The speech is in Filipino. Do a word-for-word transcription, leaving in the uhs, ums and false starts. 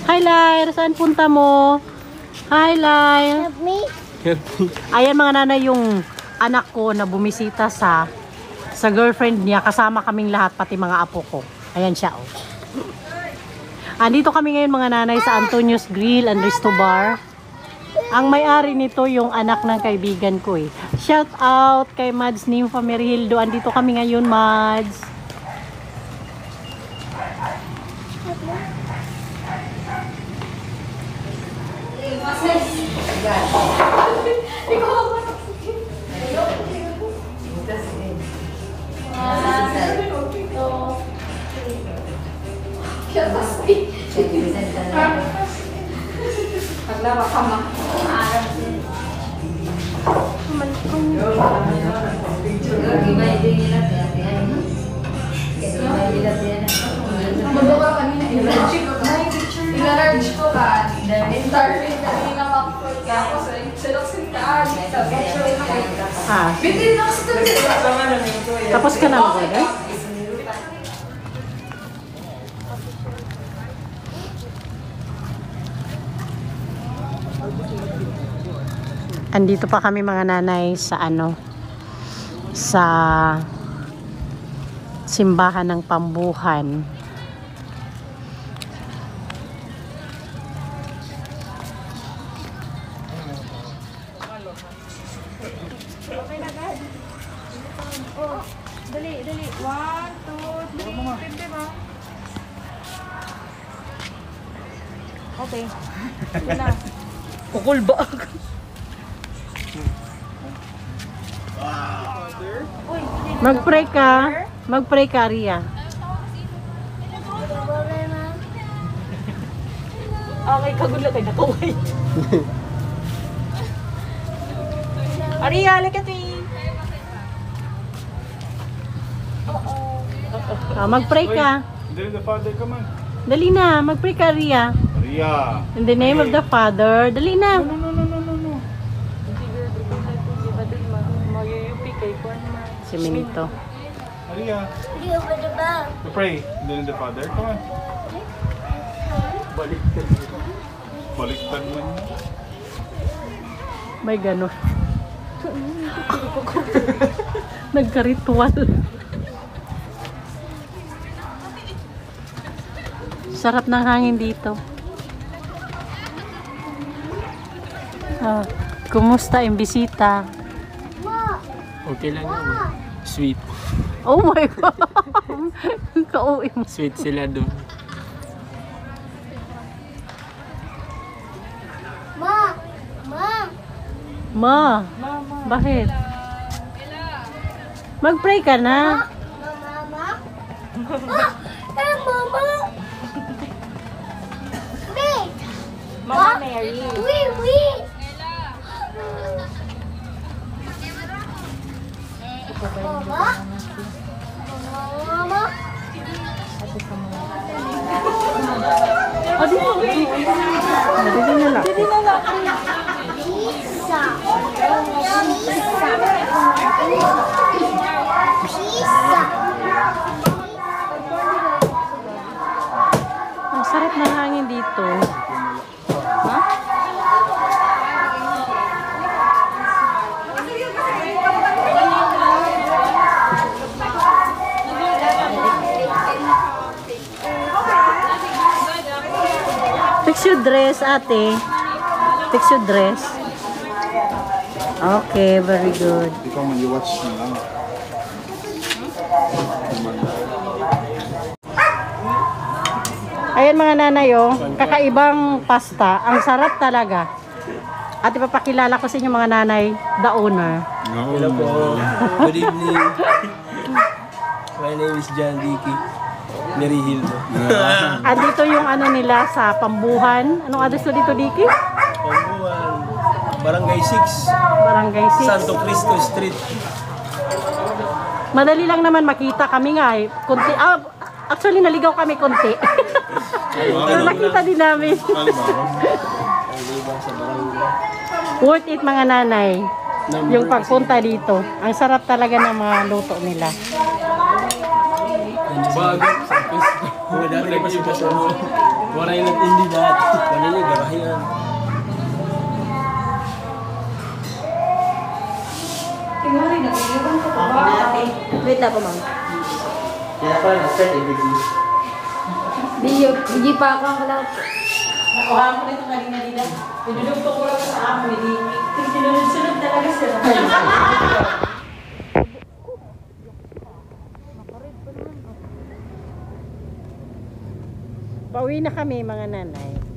Hi, Lyre. Saan punta mo? Hi, Lyre. Help me. Ayan mga nanay yung anak ko na bumisita sa sa girlfriend niya. Kasama kaming lahat, pati mga apo ko. Ayan siya, oh. Andito kami ngayon mga nanay sa Antonio's Grill and Resto Bar. Ang may-ari nito yung anak ng kaibigan ko eh. Shout out kay Mads Nympha Merildo. Andito kami ngayon, Mads. Paglaro ka ma. Magbawa kanina. I-large ko ka. Starting kanina mag-put ka ako sa seloksin ka. Ah. Bitin lang sa Tapos ka na mag eh? Andito pa kami mga nanay sa ano sa simbahan ng Pambuhan. Oh, dali, dali. One, two, three. Pwede ba? Okay. Sige na. Kukulba. Mag-pray ka. Mag-pray ka, Ria. Okay, kagula kayo. Nakaway. Ria, look at me. Ah, mag-pray ka. Then the Father, come on. Dali na, mag-pray ka, Ria. Ria. In the name of the Father. Dali na. No, no, no, no, no, no. Siminto. Ria. To pray. Then the Father, come on. Baliktad mo. Baliktad mo. May gano'n. Nagka-ritual. Sarap ng hangin dito. Ah, kumusta yung bisita? Okay lang naman. Sweet. Oh my God! Kauwi mo. Sweet sila doon. Ma! Ma! Ma, bakit? Mag-pray ka na. Mama? Ah! Eh, Mama! Wait! Mama Mary. Wait, wait! Mama? Mama? Oh, dito. Dito na lang. Hindi na lang. Pizza! Pizza! Ang sarap ng hangin dito. Ha? Fix your dress, ate. Fix your dress. Okay, very good. Ikaw man, you watch na lang. Ayan mga nanay, oh, kakaibang pasta. Ang sarap talaga. At ipapakilala ko sa inyo mga nanay, the owner. Hello po. Good evening. My name is John Dicky Merihildo. Andito yung ano nila sa Pambuhan. Anong address ko dito, Diki? Pambuhan. Barangay six. Barangay six. Santo Cristo Street. Madali lang naman makita kami nga eh. Kunti, ah, actually naligaw kami konti. Pero nakita din namin. Worth it mga nanay. Yung pagpunta dito. Ang sarap talaga ng mga luto nila. Bago sa Cristo. Kung dati na kasi basta mo. Waray lang hindi dati. Kanina garayan. Tingnan na, tingnan ko pa. Wait lang po, ma'am. Kaya pa na-start everything. Video, video pa ako ang kalap. Nakuha mo na itong kanina nila. Pinulugto ko lang sa amo. Hindi, sinunod-sunod talaga sila. Pauwi na kami mga nanay.